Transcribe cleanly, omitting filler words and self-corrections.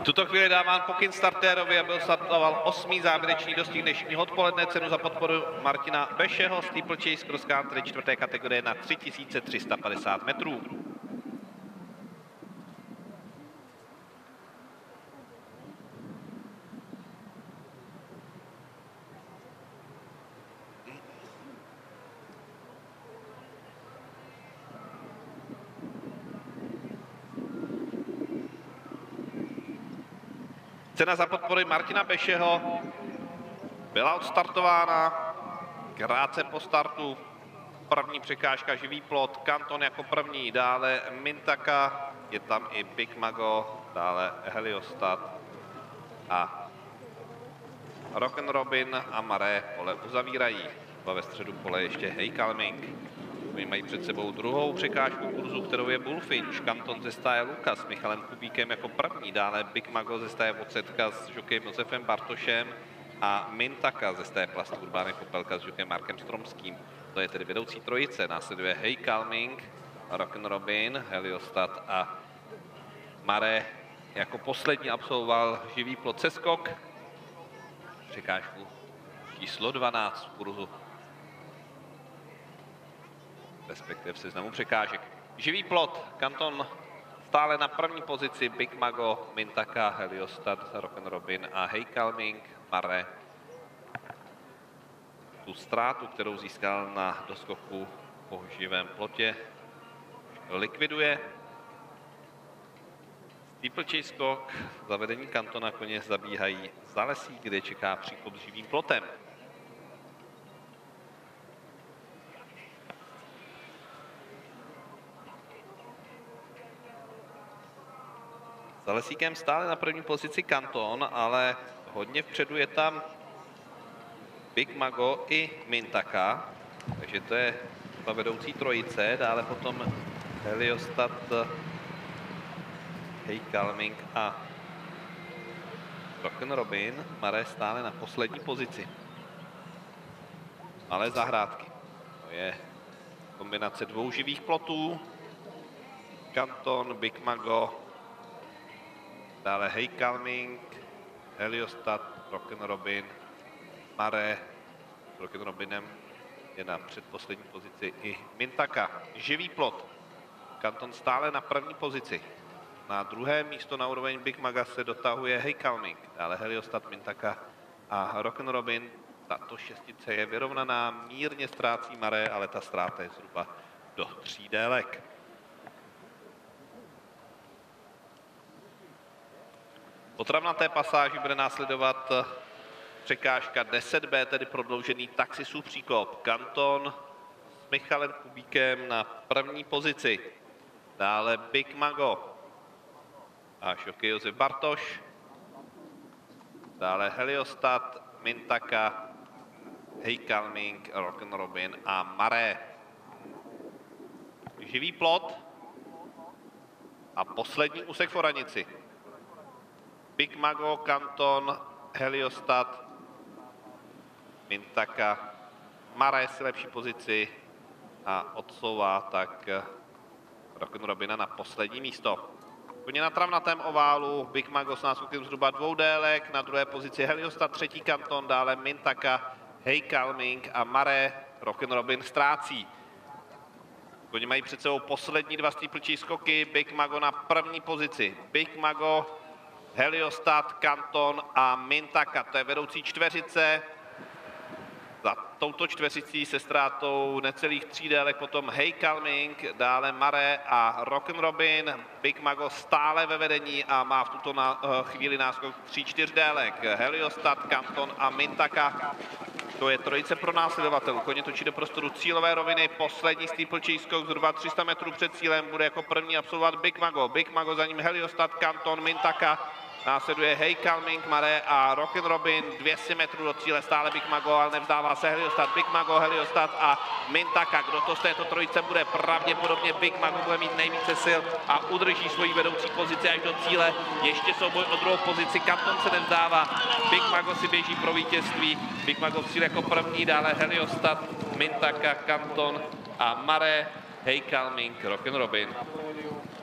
V tuto chvíli dávám pokyn startérovi, aby startoval 8. závěrečný dostih dnešního odpoledne. Cenu za podporu Martina Bešeho, Steeplechase Cross Country 4. kategorie na 3350 metrů. Cena za podpory Martina Bešeho byla odstartována krátce po startu. První překážka živý plot, Kanton jako první, dále Mintaka, je tam i Big Mago, dále Heliostat a Rock'n'Robin a Mare pole uzavírají. Ve středu pole ještě Hey Calming. Oni mají před sebou druhou překážku kurzu, kterou je Bullfinch. Kanton ze stáje Luka s Michalem Kubíkem jako první, dále Big Mago ze stáje Vocetka s žokejem Josefem Bartošem a Mintaka ze stáje Plastu Urbány Popelka s žokejem Markem Stromským. To je tedy vedoucí trojice. Následuje Hey Calming, Rock'n'Robin, Heliostat a Mare jako poslední absolvoval živý plot seskok. Překážku číslo 12 v kurzu, respektive v seznamu překážek. Živý plot, Kanton stále na první pozici, Big Mago, Mintaka, Heliostat, Rock'n'Robin a Hey Calming, Mare tu ztrátu, kterou získal na doskoku po živém plotě, likviduje. Steeplechase skok, zavedení Kantona koně zabíhají za lesí, kde čeká příkop s živým plotem. Za lesíkem stále na první pozici Kanton, ale hodně vpředu je tam Big Mago i Mintaka, takže to je ta vedoucí trojice, dále potom Heliostat, Hey Calming a Rock'n'Robin, Mare stále na poslední pozici. Malé zahrádky, to je kombinace dvou živých plotů, Kanton, Big Mago, dále Hey Calming, Heliostat, Rock'n'Robin, Mare, s Rock'n'Robinem je na předposlední pozici i Mintaka. Živý plot, Kanton stále na první pozici. Na druhé místo na úroveň Big Maga se dotahuje Hey Calming, dále Heliostat, Mintaka a Rock'n'Robin. Tato šestice je vyrovnaná, mírně ztrácí Mare, ale ta ztráta je zhruba do 3 délek. Po travnaté pasáži bude následovat překážka 10B, tedy prodloužený taxisův příkop. Kanton s Michalem Kubíkem na první pozici. Dále Big Mago a žokej Josef Bartoš. Dále Heliostat, Mintaka, Hey Calming, Rock'n'Robin a Mare. Živý plot a poslední úsek v oranici. Big Mago, Kanton, Heliostat, Mintaka, Mare si lepší pozici a odsouvá tak Rock'n'Robina na poslední místo. Koně na travnatém oválu, Big Mago s náskokem zhruba 2 délek, na druhé pozici Heliostat, třetí Kanton, dále Mintaka, Hey Calming a Mare, Rock'n'Robin ztrácí. Koně mají před sebou poslední 2 steeplechase skoky, Big Mago na první pozici. Big Mago, Heliostat, Kanton a Mintaka, to je vedoucí čtveřice. Za touto čtveřicí se ztrátou necelých 3 délek potom Hey Calming, dále Mare a Rock'n'Robin. Big Mago stále ve vedení a má v tuto chvíli náskok 3-4 délek. Heliostat, Kanton a Mintaka. To je trojice pro následovatelů. Koně točí do prostoru cílové roviny. Poslední steeplechase skok zhruba 300 metrů před cílem bude jako první absolvovat Big Mago. Big Mago, za ním Heliostat, Kanton, Mintaka. Následuje Hey Calming, Mare a Rock'n'Robin, 200 metrů do cíle, stále Big Mago, ale nevzdává se Heliostat. Big Mago, Heliostat a Mintaka. Kdo to z této trojice bude? Pravděpodobně Big Mago bude mít nejvíce sil a udrží svoji vedoucí pozici až do cíle. Ještě souboj o druhou pozici, Kanton se nevzdává. Big Mago si běží pro vítězství. Big Mago v cíli jako první, dále Heliostat, Mintaka, Kanton a Mare, Hey Calming, Rock'n'Robin.